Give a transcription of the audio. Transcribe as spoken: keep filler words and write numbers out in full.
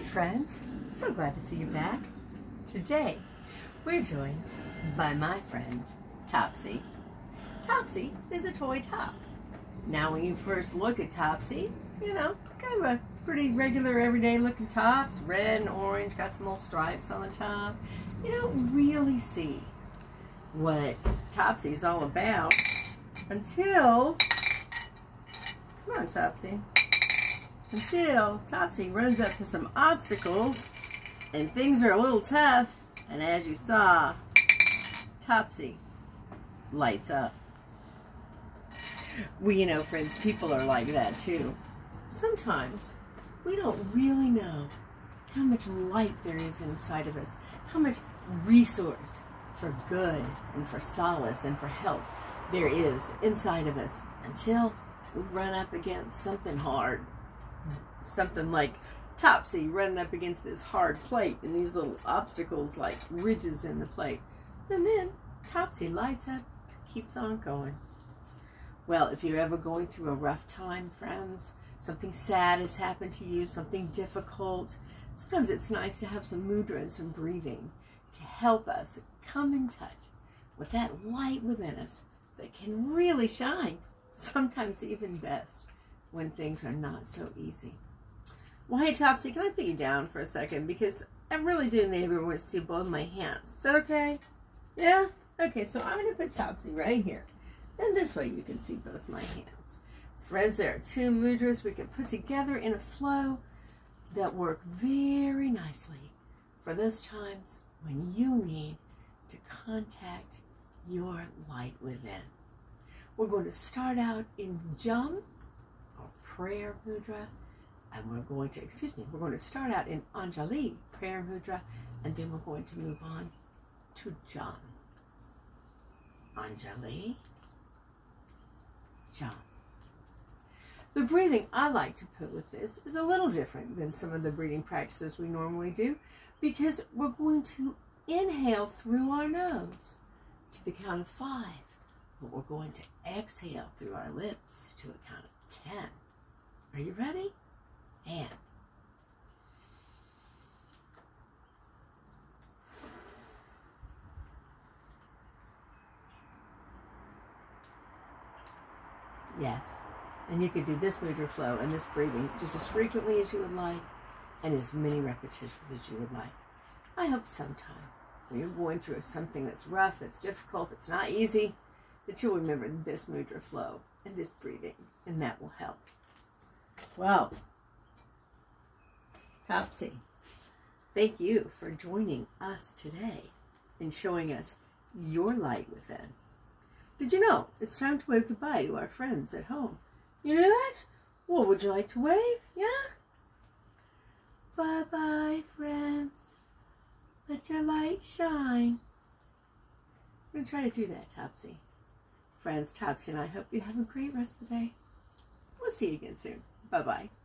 friends, so glad to see you back. Today, we're joined by my friend, Topsy. Topsy is a toy top. Now when you first look at Topsy, you know, kind of a pretty regular everyday looking tops, red and orange, got some little stripes on the top. You don't really see what Topsy's all about until, come on Topsy, until Topsy runs up to some obstacles and things are a little tough, and as you saw, Topsy lights up. Well, you know, friends, people are like that too. Sometimes we don't really know how much light there is inside of us, how much resource for good and for solace and for help there is inside of us until we run up against something hard. Something like Topsy running up against this hard plate and these little obstacles like ridges in the plate. And then Topsy lights up, keeps on going. Well, if you're ever going through a rough time, friends, something sad has happened to you, something difficult, sometimes it's nice to have some mudra and some breathing to help us come in touch with that light within us that can really shine, sometimes even best when things are not so easy. Well, hey Topsy, can I put you down for a second? Because I really do need everyone to see both my hands. Is that okay? Yeah? Okay, so I'm going to put Topsy right here. And this way you can see both my hands. Friends, there are two mudras we can put together in a flow that work very nicely for those times when you need to contact your light within. We're going to start out in Jam, or prayer mudra, and we're going to, excuse me, we're going to start out in Anjali, prayer mudra, and then we're going to move on to Jam. Anjali, Jam. The breathing I like to put with this is a little different than some of the breathing practices we normally do, because we're going to inhale through our nose to the count of five, but we're going to exhale through our lips to a count of ten. Are you ready? And yes, and you could do this mudra flow and this breathing just as frequently as you would like and as many repetitions as you would like. I hope sometime when you're going through something that's rough, that's difficult, that's not easy, that you'll remember this mudra flow and this breathing, and that will help. Well, Topsy, thank you for joining us today and showing us your light within. Did you know it's time to wave goodbye to our friends at home? You know that? Well, would you like to wave? Yeah? Bye-bye, friends. Let your light shine. I'm going to try to do that, Topsy. Friends, Topsy and I hope you have a great rest of the day. We'll see you again soon. Bye-bye.